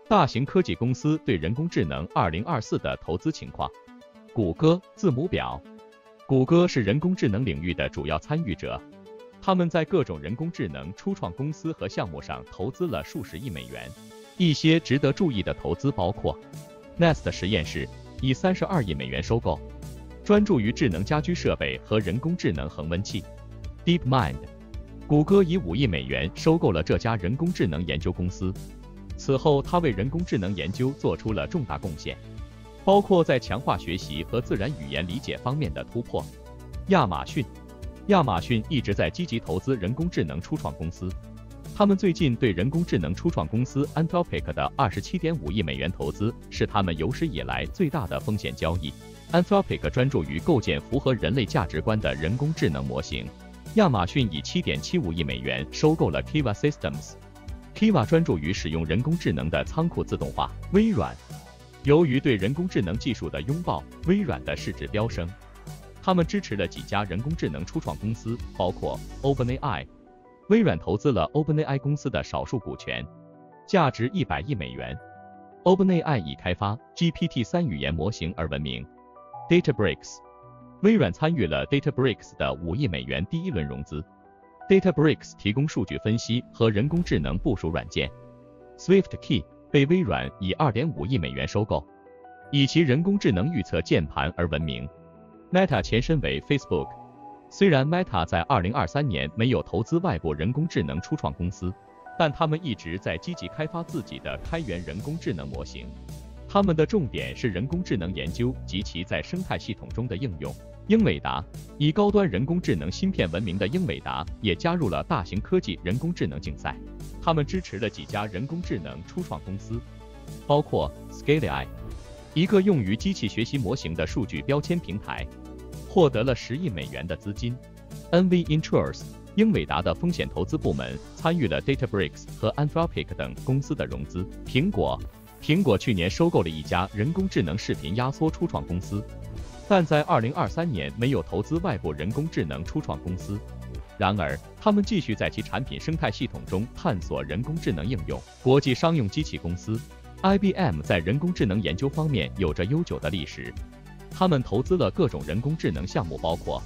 大型科技公司对人工智能2024的投资情况。谷歌字母表，谷歌是人工智能领域的主要参与者，他们在各种人工智能初创公司和项目上投资了数十亿美元。一些值得注意的投资包括 Nest 实验室以32亿美元收购，专注于智能家居设备和人工智能恒温器。DeepMind， 谷歌以5亿美元收购了这家人工智能研究公司。此后，它为人工智能研究做出了重大贡献，包括在强化学习和自然语言理解方面的突破。亚马逊，亚马逊一直在积极投资人工智能初创公司。他们最近对人工智能初创公司 Anthropic 的27.5亿美元投资是他们有史以来最大的风险交易。Anthropic 专注于构建符合人类价值观的人工智能模型。亚马逊以7.75亿美元收购了 Kiva Systems。Kiva 专注于使用人工智能的仓库自动化。微软，由于对人工智能技术的拥抱，微软的市值飙升。他们支持了几家人工智能初创公司，包括 OpenAI。微软投资了 OpenAI 公司的少数股权，价值100亿美元。OpenAI 以开发 GPT-3 语言模型而闻名。Databricks， 微软参与了 Databricks 的5亿美元第一轮融资。Databricks 提供数据分析和人工智能部署软件。SwiftKey 被微软以2.5亿美元收购，以其人工智能预测键盘而闻名。Meta 前身为 Facebook。虽然 Meta 在2023年没有投资外部人工智能初创公司，但他们一直在积极开发自己的开源人工智能模型。他们的重点是人工智能研究及其在生态系统中的应用。英伟达，以高端人工智能芯片闻名的英伟达也加入了大型科技人工智能竞赛。他们支持了几家人工智能初创公司，包括 Scalai， 一个用于机器学习模型的数据标签平台。获得了10亿美元的资金。NV Insurance， 英伟达的风险投资部门参与了 Databricks 和 Anthropic 等公司的融资。苹果去年收购了一家人工智能视频压缩初创公司，但在2023年没有投资外部人工智能初创公司。然而，他们继续在其产品生态系统中探索人工智能应用。国际商用机器公司 IBM 在人工智能研究方面有着悠久的历史。他们投资了各种人工智能项目，包括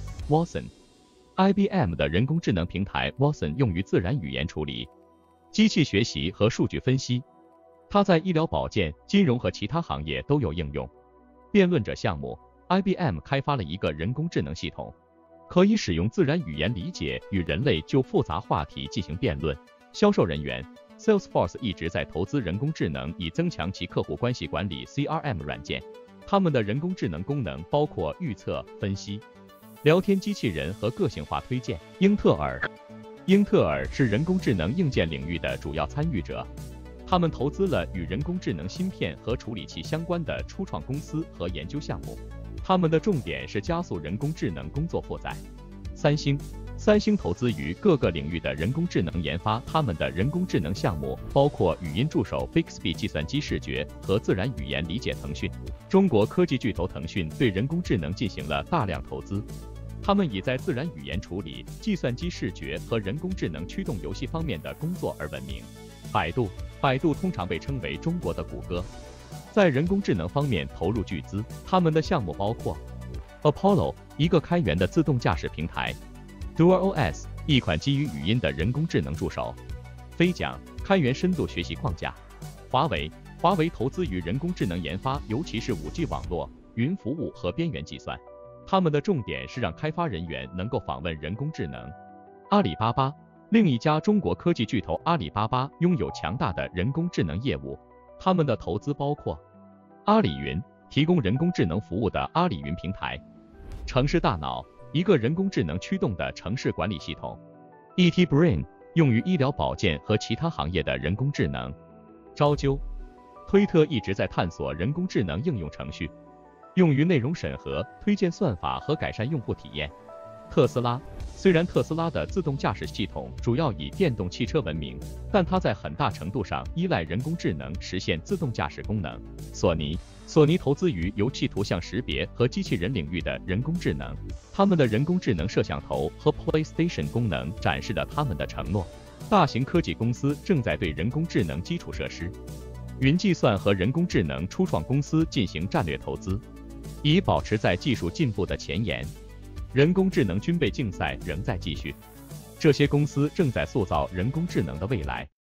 Watson。IBM 的人工智能平台 Watson 用于自然语言处理、机器学习和数据分析。它在医疗保健、金融和其他行业都有应用。辩论者项目 IBM 开发了一个人工智能系统，可以使用自然语言理解与人类就复杂话题进行辩论。销售人员 Salesforce 一直在投资人工智能，以增强其客户关系管理 CRM 软件。他们的人工智能功能包括预测、分析、聊天机器人和个性化推荐。英特尔是人工智能硬件领域的主要参与者，他们投资了与人工智能芯片和处理器相关的初创公司和研究项目。他们的重点是加速人工智能工作负载。三星投资于各个领域的人工智能研发，他们的人工智能项目包括语音助手 Bixby、计算机视觉和自然语言理解。中国科技巨头腾讯对人工智能进行了大量投资，他们以在自然语言处理、计算机视觉和人工智能驱动游戏方面的工作而闻名。百度通常被称为中国的谷歌，在人工智能方面投入巨资，他们的项目包括 Apollo， 一个开源的自动驾驶平台，DualOS， 一款基于语音的人工智能助手，飞桨，开源深度学习框架。华为投资于人工智能研发，尤其是 5G 网络、云服务和边缘计算。他们的重点是让开发人员能够访问人工智能。阿里巴巴，另一家中国科技巨头阿里巴巴拥有强大的人工智能业务，他们的投资包括阿里云，提供人工智能服务的阿里云平台；城市大脑，一个人工智能驱动的城市管理系统；ET Brain， 用于医疗保健和其他行业的人工智能；招究，推特一直在探索人工智能应用程序，用于内容审核、推荐算法和改善用户体验。特斯拉，虽然特斯拉的自动驾驶系统主要以电动汽车闻名，但它在很大程度上依赖人工智能实现自动驾驶功能。索尼投资于游戏图像识别和机器人领域的人工智能，他们的人工智能摄像头和 PlayStation 功能展示了他们的承诺。大型科技公司正在对人工智能基础设施、 云计算和人工智能初创公司进行战略投资，以保持在技术进步的前沿。人工智能军备竞赛仍在继续，这些公司正在塑造人工智能的未来。